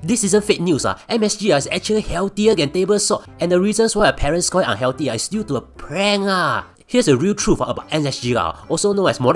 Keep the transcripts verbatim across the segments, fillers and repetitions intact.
This isn't fake news. Uh. M S G uh, is actually healthier than table salt, and the reasons why our parents call it unhealthy uh, is due to a prank. Uh. Here's the real truth uh, about M S G, uh, also known as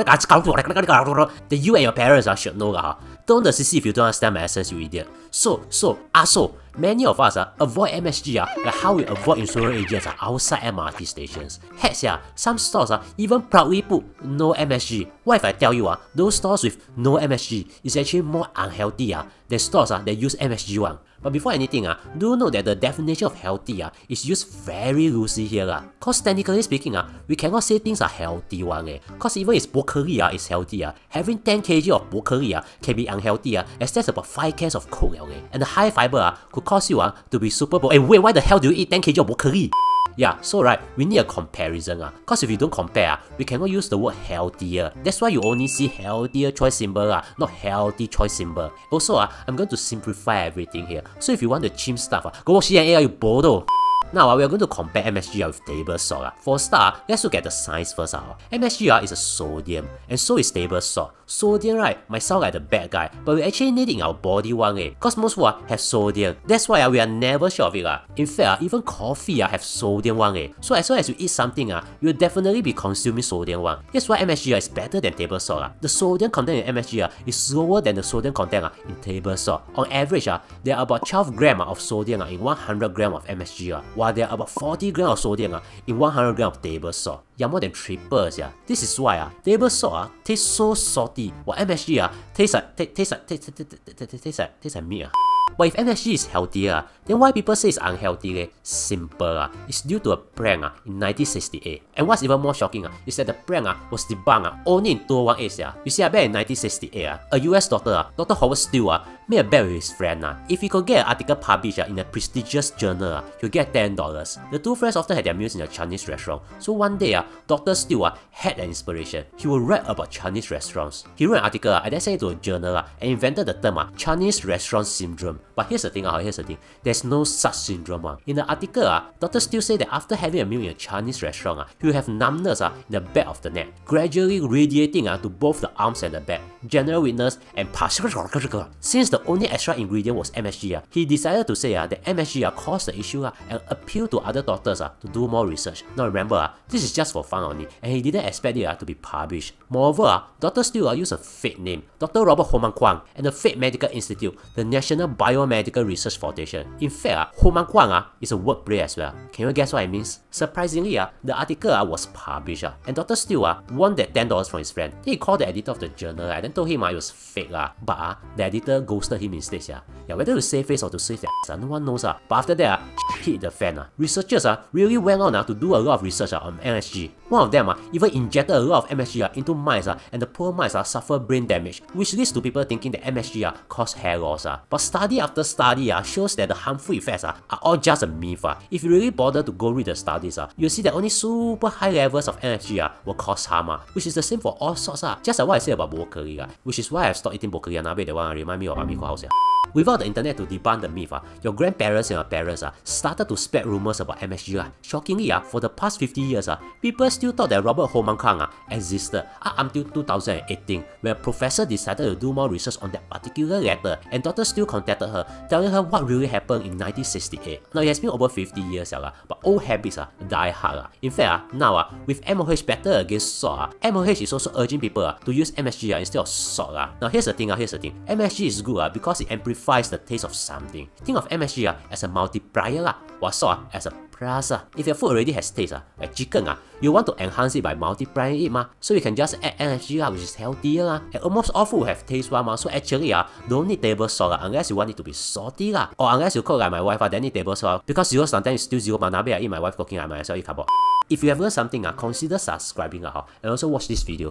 that you and your parents uh, should know. Uh. Don't the C C if you don't understand my essence, you idiot. So, so, ah, so, many of us uh, avoid M S G uh, like how we avoid insurance agents uh, outside M R T stations. Heck yeah, some stores uh, even proudly put no M S G. What if I tell you uh, those stores with no M S G is actually more unhealthy uh, than stores uh, that use M S G one? But before anything, uh, do know that the definition of healthy uh, is used very loosely here. Uh, Cause technically speaking, uh, we cannot say things are healthy one. Eh. Cause even if broccoli uh, is healthy, uh, having ten kilograms of broccoli uh, can be unhealthy uh, as that's about five cans of coke. Uh, and the high fiber uh, could cause you uh, to be super broke. And wait, why the hell do you eat ten kilograms of broccoli? Yeah, so right, we need a comparison. Uh, Cause if you don't compare, uh, we cannot use the word healthier. That's why you only see healthier choice symbol, uh, not healthy choice symbol. Also, uh, I'm going to simplify everything here. So if you want the cheap stuff, uh, go watch C N A, you bodo. Now uh, we are going to compare M S G uh, with table salt. Uh. For a start, uh, let's look at the science first. Uh. M S G uh, is a sodium, and so is table salt. Sodium, right, might sound like the bad guy, but we actually need it in our body one eh, cause most food uh, have sodium. That's why uh, we are never sure of it. Uh. In fact, uh, even coffee uh, have sodium one eh. So as long as you eat something, uh, you will definitely be consuming sodium one. Here's why M S G uh, is better than table salt. Uh. The sodium content in M S G uh, is lower than the sodium content uh, in table salt. On average, uh, there are about twelve grams uh, of sodium uh, in one hundred grams of M S G, uh, while there are about forty grams of sodium uh, in one hundred grams of table salt. Yeah, more than triple. Yeah. This is why uh, table salt uh, tastes so salty, while M S G uh, tastes like tastes like tastes tastes like tastes like meat. Uh. But if M S G is healthier, then why people say it's unhealthy? Eh? Simple, uh, it's due to a prank uh, in nineteen sixty-eight. And what's even more shocking uh, is that the prank uh, was debunked uh, only in two thousand eighteen. Uh. You see, uh, back in nineteen sixty-eight, uh, a U S doctor, uh, Dr Howard Steele, uh, made a bet with his friend. Uh. If he could get an article published uh, in a prestigious journal, uh, he'll get ten dollars. The two friends often had their meals in a Chinese restaurant. So one day, uh, Doctor Steele uh, had an inspiration. He would write about Chinese restaurants. He wrote an article uh, and then sent it to a journal uh, and invented the term uh, Chinese restaurant syndrome. But here's the thing, uh, here's the thing. There's no such syndrome. Uh. In the article, uh, Doctor Steele said that after having a meal in a Chinese restaurant, uh, he will have numbness uh, in the back of the neck, gradually radiating uh, to both the arms and the back, general weakness, and partial. Since the only extra ingredient was M S G, uh, he decided to say uh, that M S G uh, caused the issue uh, and appealed to other doctors uh, to do more research. Now remember, uh, this is just for fun only, and he didn't expect it uh, to be published. Moreover, uh, Doctor Steele uh, used a fake name, Doctor Robert Homan Kwang, and the fake medical institute, the National Biomedical Research Foundation. In fact, uh, Homan Kwang uh, is a wordplay as well. Can you guess what it means? Surprisingly, uh, the article uh, was published, uh, and Doctor Steele uh, won that ten dollars from his friend. Then he called the editor of the journal uh, and then told him uh, it was fake. Uh, but uh, the editor ghosted him instead. Yeah. Yeah, whether to save face or to save their ass, uh, no one knows. Uh. But after that, uh, hit the fan. Uh. Researchers uh, really went on uh, to do a lot of research uh, on M S G. One of them uh, even injected a lot of M S G uh, into mice, uh, and the poor mice uh, suffer brain damage, which leads to people thinking that M S G uh, cause hair loss. Uh. But study after study uh, shows that the harmful effects uh, are all just a myth. Uh. If you really bother to go read the studies, uh, you'll see that only super high levels of M S G uh, will cause harm, uh, which is the same for all sorts. Uh. Just like what I said about broccoli, uh, which is why I've stopped eating broccoli and uh, that one remind me of Amico house. Uh. Without the internet to debunk the myth, uh, your grandparents and your parents uh, started to spread rumors about M S G. Uh. Shockingly, uh, for the past fifty years, uh, people still thought that Robert Homan Kwang uh, existed uh, until two thousand eighteen, when a professor decided to do more research on that particular letter, and Doctor Steele contacted her, telling her what really happened in nineteen sixty-eight. Now, it has been over fifty years, uh, but old habits uh, die hard. Uh. In fact, uh, now, uh, with M O H better against salt, uh, M O H is also urging people uh, to use M S G uh, instead of salt. Uh. Now, here's the thing, uh, here's the thing. M S G is good uh, because it amplifies the taste of something. Think of M S G uh, as a multiplier, uh, while salt uh, as a plus. Uh. If your food already has taste, uh, like chicken, uh, you want to enhance it by multiplying it, ma. So you can just add M S G, uh, which is healthier. Uh. And almost all food have taste one, ma. So actually, uh, don't need table salt uh, unless you want it to be salty. Uh. Or unless you cook like my wife, uh, then need table salt. Because zero sometimes is still zero, but now I eat my wife cooking, I might as well eat cardboard. If you have learned something, uh, consider subscribing uh, and also watch this video.